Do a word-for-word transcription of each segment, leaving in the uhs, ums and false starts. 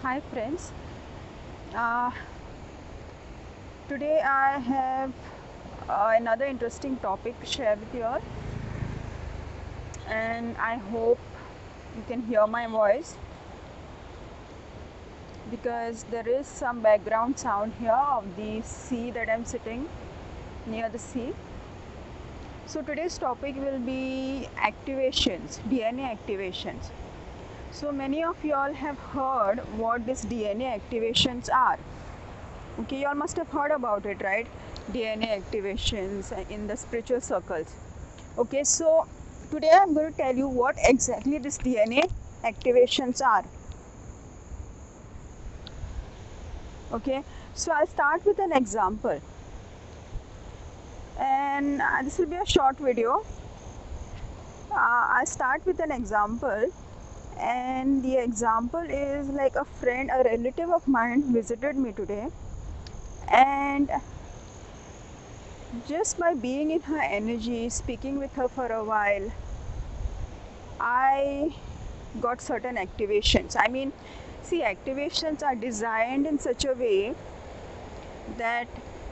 Hi friends. Uh, Today I have uh, another interesting topic to share with you all, and I hope you can hear my voice because there is some background sound here of the sea that I'm sitting near the sea. So today's topic will be activations, D N A activations. So many of you all have heard what these D N A activations are. Okay, you all must have heard about it, right? D N A activations in the spiritual circles. Okay, so today I'm going to tell you what exactly this D N A activations are. Okay, so I'll start with an example, and uh, this will be a short video. Uh, I'll start with an example, and the example is like a friend, a relative of mine visited me today, and just by being in her energy, speaking with her for a while, I got certain activations. I mean, see, activations are designed in such a way that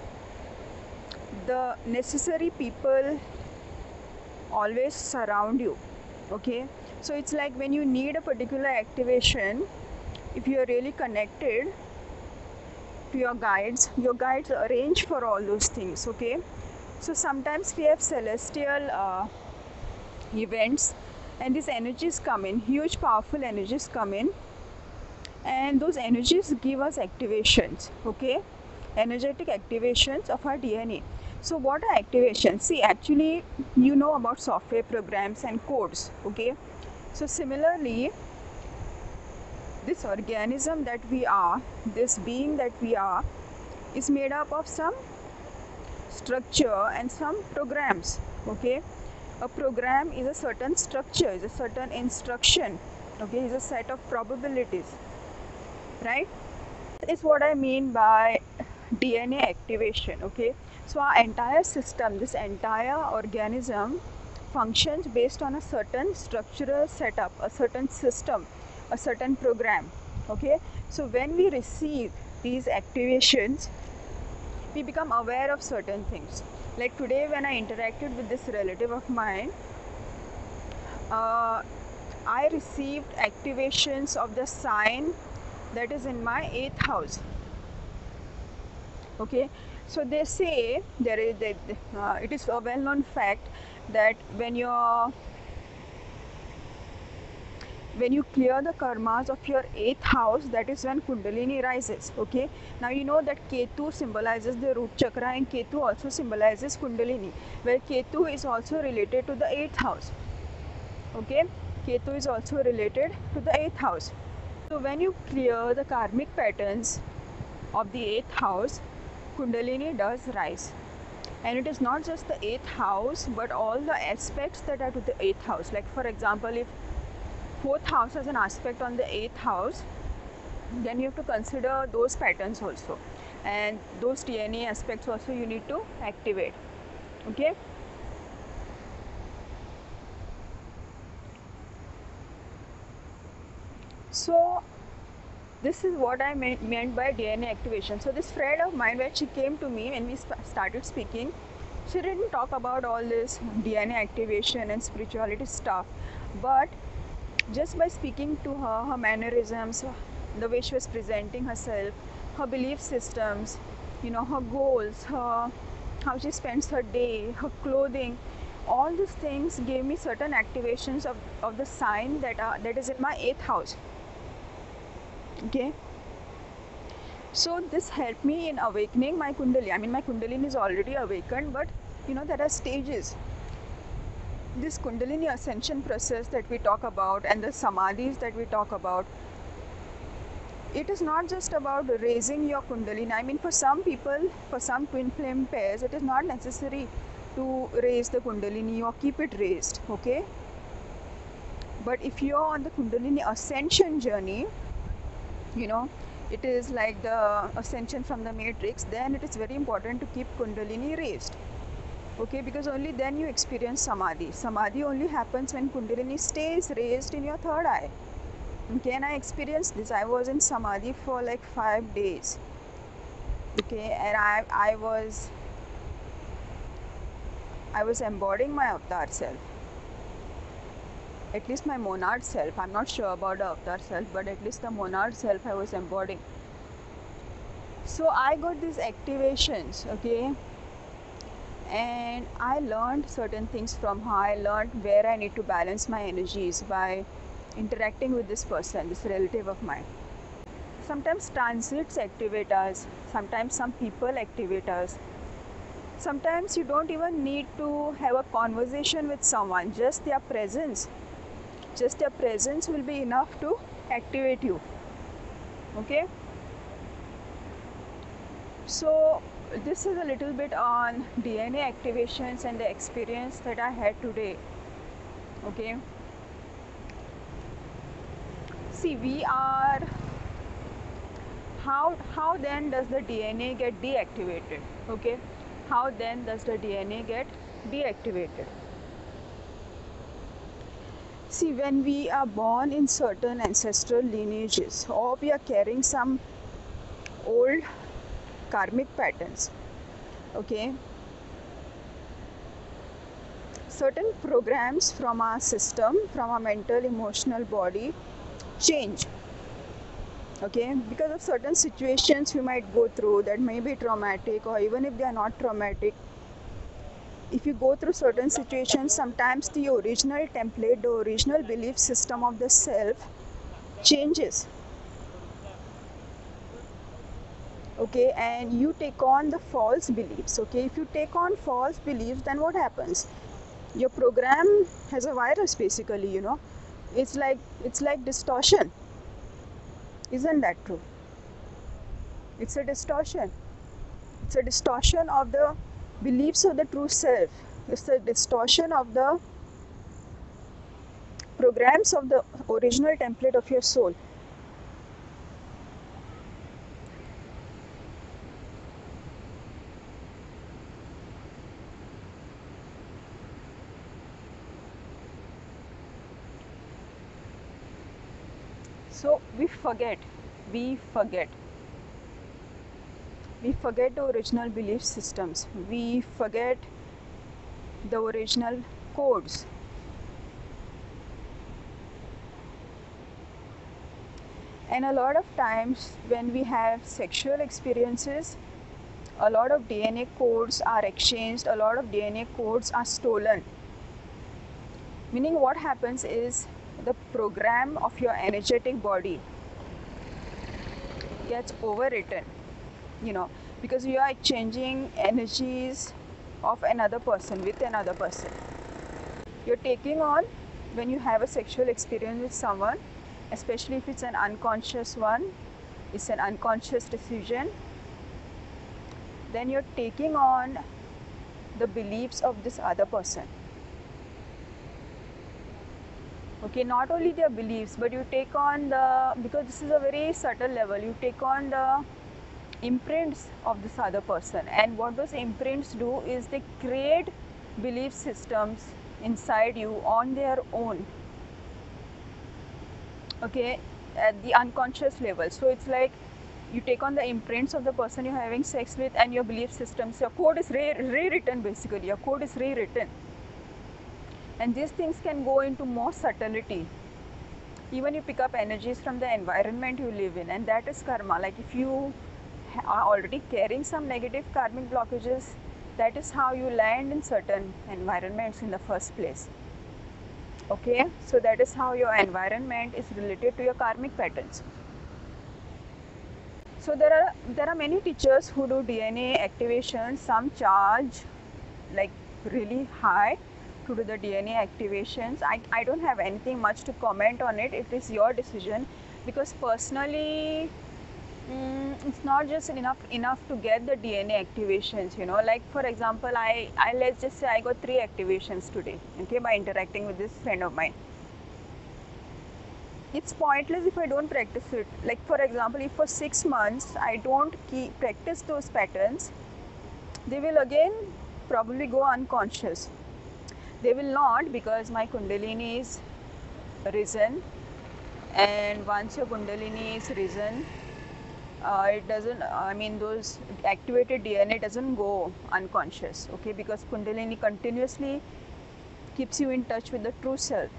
the necessary people always surround you. Okay, so it's like when you need a particular activation, if you are really connected to your guides, your guides arrange for all those things. Okay, so sometimes we have celestial uh, events, and these energies come in, huge powerful energies come in, and those energies give us activations. Okay, energetic activations of our D N A. So what are activations? See, actually you know about software programs and codes. Okay, so similarly, this organism that we are, this being that we are, is made up of some structure and some programs. Okay, a program is a certain structure, is a certain instruction. Okay, is a set of probabilities, right? Is what I mean by D N A activation. Okay, so our entire system, this entire organism, functions based on a certain structural setup, a certain system, a certain program. Okay, so when we receive these activations, we become aware of certain things. Like today, when I interacted with this relative of mine, uh, I received activations of the sign that is in my eighth house. Okay, so they say there is that uh, it is a well-known fact that when you're when you clear the karmas of your eighth house, that is when Kundalini rises. Okay, now you know that Ketu symbolizes the root chakra, and Ketu also symbolizes Kundalini, where Ketu is also related to the eighth house. Okay, Ketu is also related to the eighth house. So when you clear the karmic patterns of the eighth house, Kundalini does rise. And it is not just the eighth house, but all the aspects that are to the eighth house. Like for example, if fourth house has an aspect on the eighth house, then you have to consider those patterns also, and those D N A aspects also you need to activate. Okay, so this is what I meant, meant by D N A activation. So this friend of mine, when she came to me when we sp- started speaking, she didn't talk about all this D N A activation and spirituality stuff, but just by speaking to her, her mannerisms, the way she was presenting herself, her belief systems, you know, her goals, her how she spends her day, her clothing, all these things gave me certain activations of, of the sign that are that is in my eighth house. Okay, so this helped me in awakening my kundalini. I mean, my kundalini is already awakened, but you know there are stages. This kundalini ascension process that we talk about and the samadhis that we talk about, it is not just about raising your kundalini. I mean, for some people, for some twin flame pairs, it is not necessary to raise the kundalini or keep it raised. Okay, but if you're on the kundalini ascension journey, you know, it is like the ascension from the matrix, then it is very important to keep kundalini raised. Okay, because only then you experience samadhi. Samadhi only happens when kundalini stays raised in your third eye. Okay, and I experienced this. I was in samadhi for like five days. Okay, and I I was I was embodying my avatar self. At least my monad self. I'm not sure about the avatar self, but at least the monad self I was embodying. So I got these activations, okay, and I learned certain things from her. I learned where I need to balance my energies by interacting with this person, this relative of mine. Sometimes transits activate us, sometimes some people activate us. Sometimes you don't even need to have a conversation with someone, just their presence. Just their presence will be enough to activate you. Okay? So, this is a little bit on D N A activations and the experience that I had today. Okay? See, we are. How, how then does the D N A get deactivated? Okay? How then does the D N A get deactivated? See, when we are born in certain ancestral lineages or we are carrying some old karmic patterns, okay, certain programs from our system, from our mental, emotional body change, okay, because of certain situations we might go through that may be traumatic, or even if they are not traumatic, if you go through certain situations, sometimes the original template, the original belief system of the self changes. Okay, and you take on the false beliefs. Okay, if you take on false beliefs, then what happens? Your program has a virus, basically, you know. It's like it's like distortion. Isn't that true? It's a distortion. It's a distortion of the beliefs of the true self. It's a distortion of the programs of the original template of your soul. So we forget, we forget. We forget the original belief systems. We forget the original codes. And a lot of times when we have sexual experiences, a lot of D N A codes are exchanged, a lot of D N A codes are stolen. Meaning what happens is the program of your energetic body gets overwritten, you know, because you are exchanging energies of another person with another person. You're taking on, when you have a sexual experience with someone, especially if it's an unconscious one, it's an unconscious decision, then you're taking on the beliefs of this other person. Okay, not only their beliefs, but you take on the, because this is a very subtle level, you take on the imprints of this other person. And what those imprints do is they create belief systems inside you on their own. Okay, at the unconscious level. So it's like you take on the imprints of the person you're having sex with and your belief systems. Your code is re- rewritten basically. Your code is rewritten. And these things can go into more subtlety. Even you pick up energies from the environment you live in, and that is karma. Like if you are already carrying some negative karmic blockages, that is how you land in certain environments in the first place. Okay, so that is how your environment is related to your karmic patterns. So there are there are many teachers who do D N A activation. Some charge like really high to do the D N A activations. I, I don't have anything much to comment on it. It is your decision, because personally mm, it's not just enough enough to get the D N A activations, you know. Like for example, I, I let's just say I got three activations today, okay, by interacting with this friend of mine. It's pointless if I don't practice it. Like for example, if for six months I don't keep practice those patterns, they will again probably go unconscious. They will not, because my kundalini is risen, and once your Kundalini is risen, uh, it doesn't, I mean, those activated D N A doesn't go unconscious, okay, because Kundalini continuously keeps you in touch with the true self.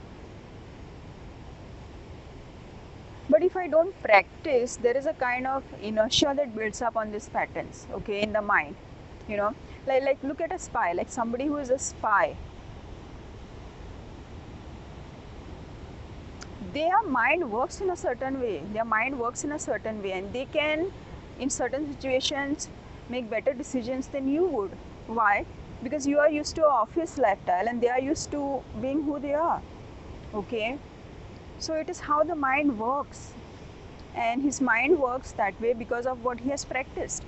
But if I don't practice, there is a kind of inertia that builds up on these patterns, okay, in the mind, you know, like, like look at a spy, like somebody who is a spy. Their mind works in a certain way, their mind works in a certain way, and they can, in certain situations, make better decisions than you would. Why? Because you are used to office lifestyle and they are used to being who they are, okay. So it is how the mind works, and his mind works that way because of what he has practiced,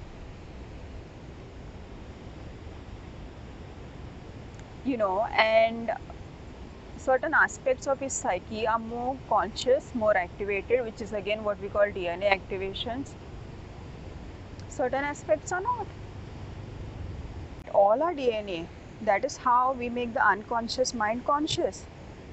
you know. And certain aspects of his psyche are more conscious, more activated, which is again what we call D N A activations. Certain aspects are not. All are D N A. That is how we make the unconscious mind conscious.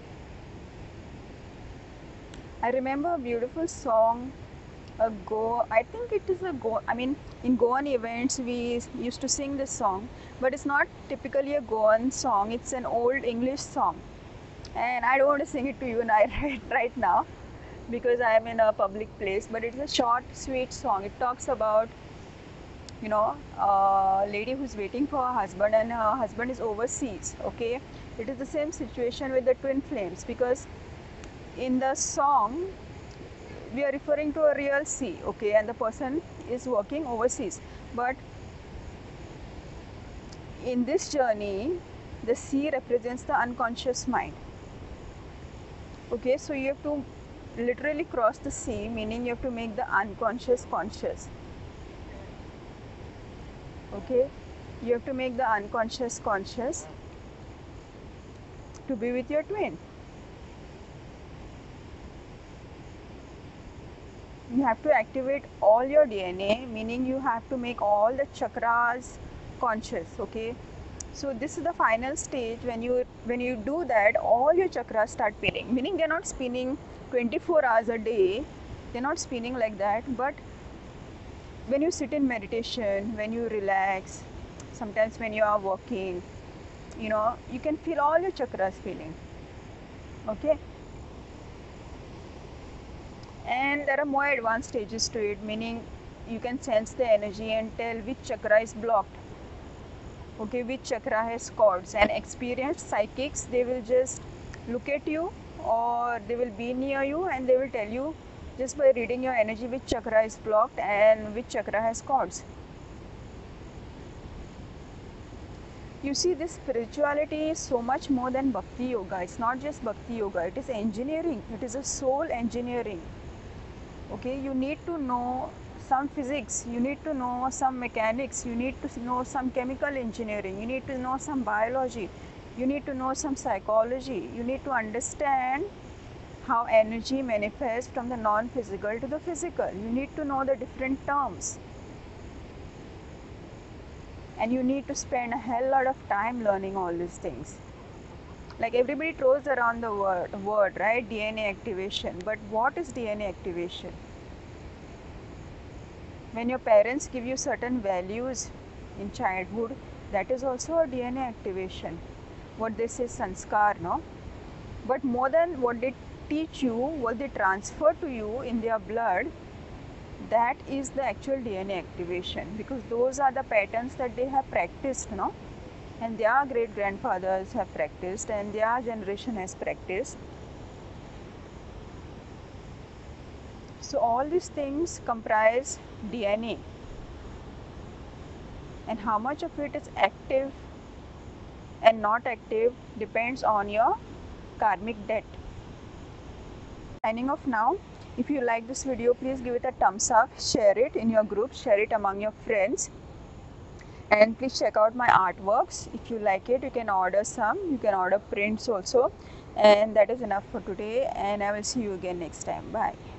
I remember a beautiful song, a Go, I think it is a Go, I mean, in Goan events we used to sing this song, but it's not typically a Goan song, it's an old English song. And I don't want to sing it to you right, right now because I am in a public place, but it's a short, sweet song. It talks about, you know, a lady who's waiting for her husband and her husband is overseas, okay. It is the same situation with the twin flames, because in the song we are referring to a real sea, okay, and the person is working overseas. But in this journey, the sea represents the unconscious mind, okay. So you have to literally cross the sea, meaning you have to make the unconscious conscious, okay. You have to make the unconscious conscious to be with your twin. You have to activate all your D N A, meaning you have to make all the chakras conscious, okay. So this is the final stage. When you when you do that, all your chakras start spinning, meaning they're not spinning twenty-four hours a day, they're not spinning like that. But when you sit in meditation, when you relax, sometimes when you are walking, you know, you can feel all your chakras spinning, okay. And there are more advanced stages to it, meaning you can sense the energy and tell which chakra is blocked, okay, which chakra has cords. And experienced psychics, they will just look at you or they will be near you and they will tell you just by reading your energy which chakra is blocked and which chakra has cords. You see, this spirituality is so much more than bhakti yoga. It's not just bhakti yoga, it is engineering, it is a soul engineering, okay. You need to know some physics, you need to know some mechanics, you need to know some chemical engineering, you need to know some biology, you need to know some psychology, you need to understand how energy manifests from the non-physical to the physical. You need to know the different terms, and you need to spend a hell lot of time learning all these things. Like everybody throws around the word, word right, D N A activation. But what is D N A activation? When your parents give you certain values in childhood, that is also a D N A activation. What they say sanskar, no? But more than what they teach you, what they transfer to you in their blood, that is the actual D N A activation, because those are the patterns that they have practiced, no? And their great grandfathers have practiced and their generation has practiced. So all these things comprise D N A, and how much of it is active and not active depends on your karmic debt. Signing off now. If you like this video, please give it a thumbs up, share it in your group, share it among your friends, and please check out my artworks. If you like it, you can order some, you can order prints also. And that is enough for today, and I will see you again next time. Bye.